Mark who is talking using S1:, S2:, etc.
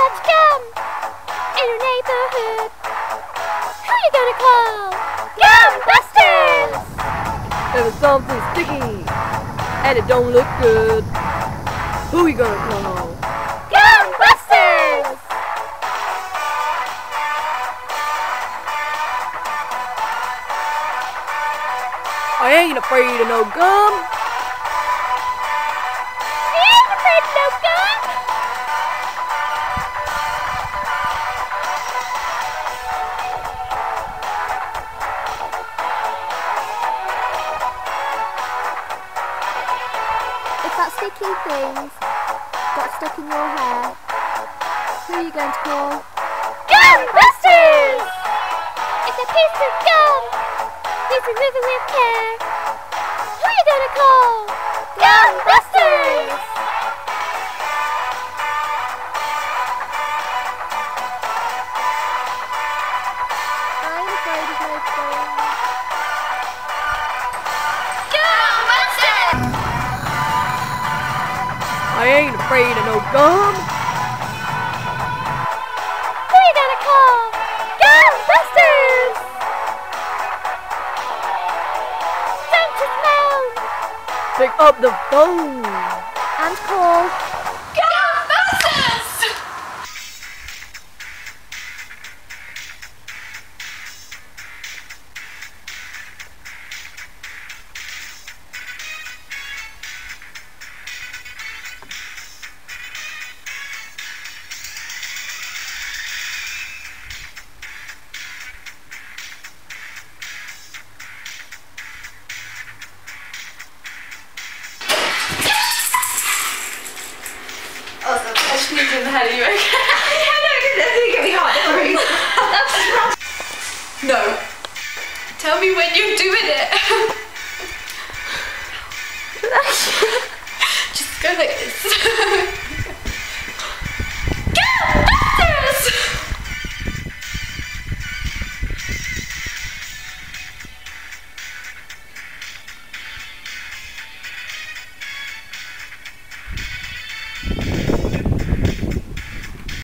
S1: much gum in your neighborhood. Who you gonna call? Gumbusters!
S2: If it's something sticky and it don't look good, who you gonna call?
S1: Gumbusters!
S2: I ain't afraid of no gum.
S1: I ain't afraid of no gum. If that sticky thing got stuck in your hair, who are you going to call? Gumbusters! It's a piece of gum. Please remove it with care. Who are you gonna call? Gumbusters! I'm afraid of no phone. Gumbusters!
S2: I ain't afraid of no gum.
S1: Who are you gonna call? Gumbusters! Don't just moan
S2: Pick up the phone.
S1: and call
S3: Gumbusters! Oh, so I sneezed in the head. Are you okay? I know, it's going to get me hot. No. Tell me when you're doing it.